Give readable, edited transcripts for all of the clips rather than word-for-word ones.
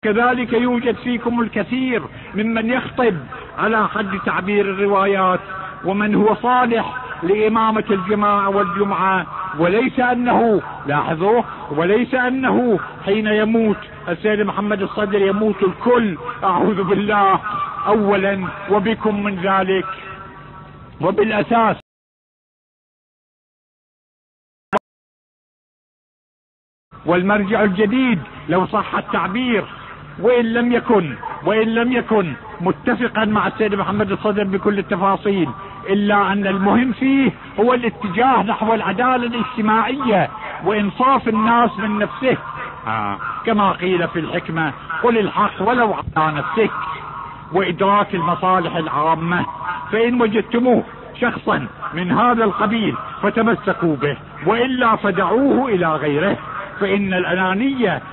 كذلك يوجد فيكم الكثير ممن يخطب على حد تعبير الروايات ومن هو صالح لإمامة الجماعة والجمعة، وليس أنه، لاحظوا، وليس أنه حين يموت السيد محمد الصدر يموت الكل، أعوذ بالله، أولا وبكم من ذلك. وبالأساس والمرجع الجديد لو صح التعبير، وإن لم يكن متفقا مع السيد محمد الصدر بكل التفاصيل، إلا أن المهم فيه هو الاتجاه نحو العدالة الاجتماعية وإنصاف الناس من نفسه، كما قيل في الحكمة: قل الحق ولو على نفسك، وإدراك المصالح العامة. فإن وجدتموه شخصا من هذا القبيل فتمسكوا به، وإلا فدعوه إلى غيره. فإن الأنانية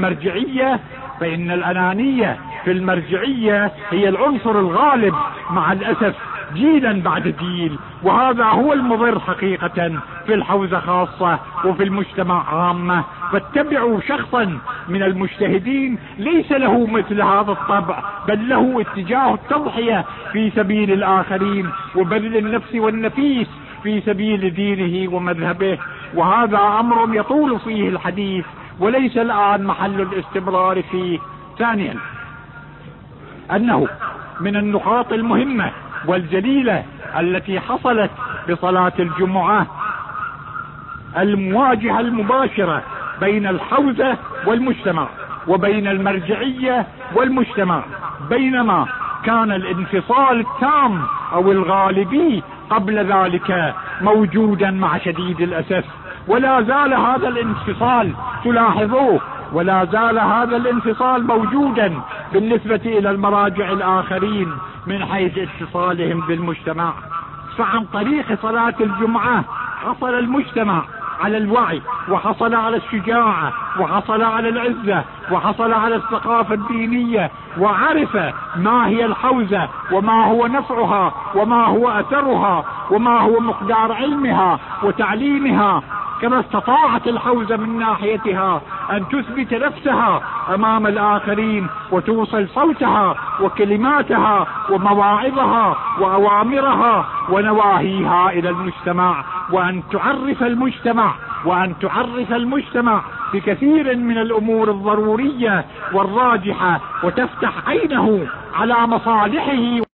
في المرجعية هي العنصر الغالب مع الأسف جيلا بعد جيل، وهذا هو المضر حقيقة في الحوزة خاصة وفي المجتمع عامة. فاتبعوا شخصا من المجتهدين ليس له مثل هذا الطبع، بل له اتجاه التضحية في سبيل الآخرين وبذل النفس والنفيس في سبيل دينه ومذهبه. وهذا أمر يطول فيه الحديث وليس الآن محل الاستمرار فيه. ثانيا، أنه من النقاط المهمة والجليلة التي حصلت بصلاة الجمعة المواجهة المباشرة بين الحوزة والمجتمع وبين المرجعية والمجتمع، بينما كان الانفصال التام أو الغالبي قبل ذلك موجودا مع شديد الأسف. ولا زال هذا الانفصال، تلاحظوه، ولا زال هذا الانفصال موجودا بالنسبة إلى المراجع الآخرين من حيث اتصالهم بالمجتمع. فعن طريق صلاة الجمعة حصل المجتمع على الوعي، وحصل على الشجاعة، وحصل على العزة، وحصل على الثقافة الدينية، وعرف ما هي الحوزة وما هو نفعها وما هو أثرها وما هو مقدار علمها وتعليمها. كما استطاعت الحوزة من ناحيتها أن تثبت نفسها أمام الآخرين وتوصل صوتها وكلماتها ومواعظها وأوامرها ونواهيها إلى المجتمع، وأن تعرف المجتمع بكثير من الأمور الضرورية والراجحة، وتفتح عينه على مصالحه